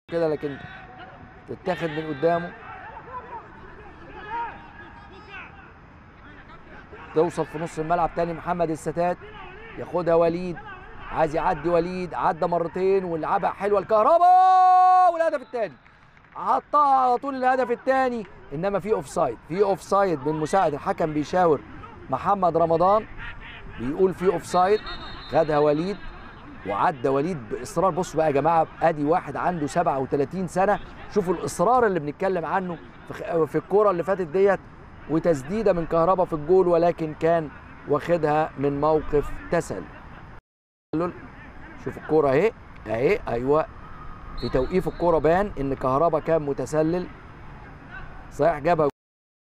كده لكن تتاخد من قدامه، توصل في نص الملعب تاني. محمد الستات ياخدها وليد، عايز يعدي وليد، عدى مرتين ولعبها حلوه الكهرباء والهدف الثاني. حطها على طول الهدف الثاني، انما في اوفسايد، في اوفسايد من مساعد الحكم بيشاور محمد رمضان بيقول في اوفسايد. خدها وليد وعدى وليد باصرار. بصوا بقى يا جماعه، ادي واحد عنده 37 سنه، شوفوا الاصرار اللي بنتكلم عنه في الكوره اللي فاتت ديت، وتسديده من كهربا في الجول، ولكن كان واخدها من موقف تسلل. شوف الكوره اهي اهي، ايوه، في توقيف الكوره بان ان كهربا كان متسلل صحيح، جابها